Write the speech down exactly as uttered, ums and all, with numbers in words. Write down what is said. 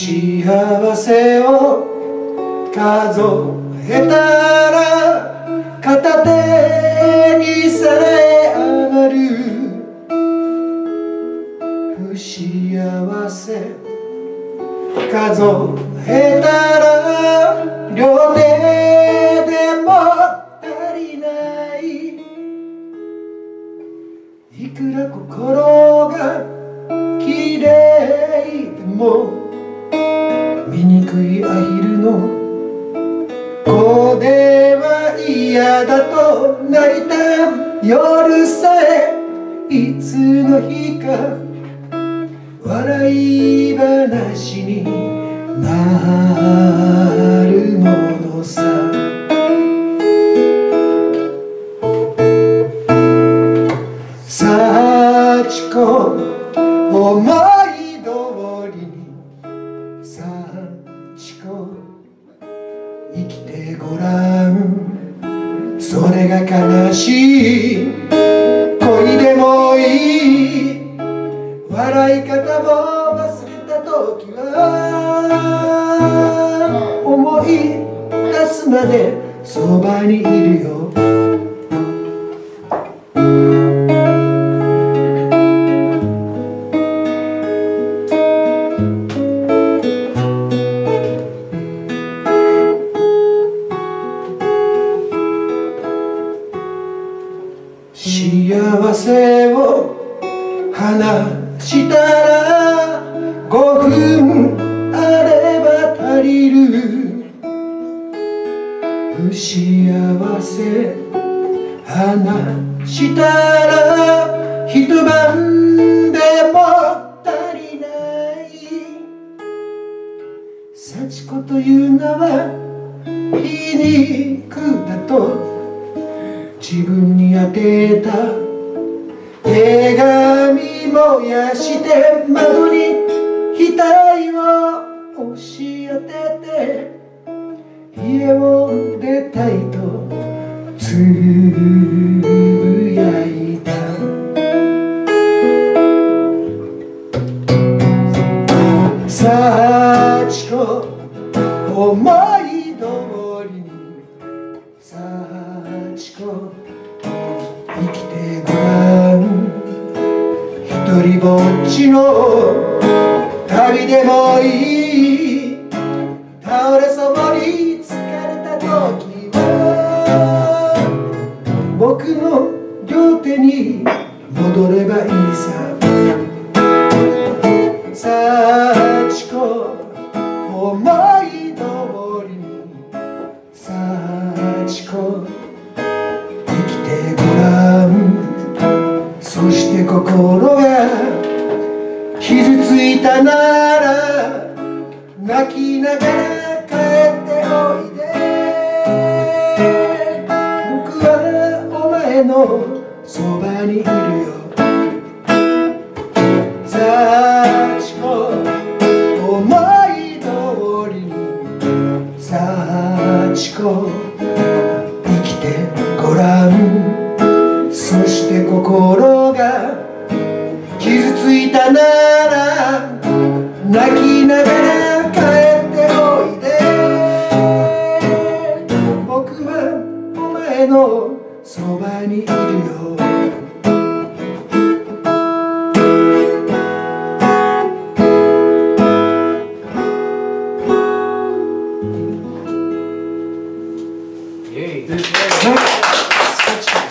幸せを数えたら片手にさえ余る不幸せ数えたら両手でも足りない。いくら心が綺麗でも醜いアヒルの子では嫌だと泣いた夜さえいつの日か笑い話になるものさ。幸子思い通りに幸子生きてごらん。それが悲しい恋でもいい。笑い方も忘れた時は思い出すまでそばにいるよ。幸せを話したらごふんあれば足りる。不幸せ話したら一晩でも足りない。幸子という名は皮肉だと自分に当てた手紙燃やして窓に額を押し当てて家を出たいとつぶやいた。幸子思い通りに幸子生きてごらん。一人ぼっちの旅でもいい。倒れそぼり疲れた時は僕の両手に戻ればいいさ。幸子思い通りに幸子生きてごらん。そして心が傷ついたなら泣きながら帰っておいで。僕はお前のそばにいるよ。幸子思い通りに幸子生きてごらん。そして心が傷ついたなら泣きながら帰っておいで。僕はお前のそばにいるよ。イエイ。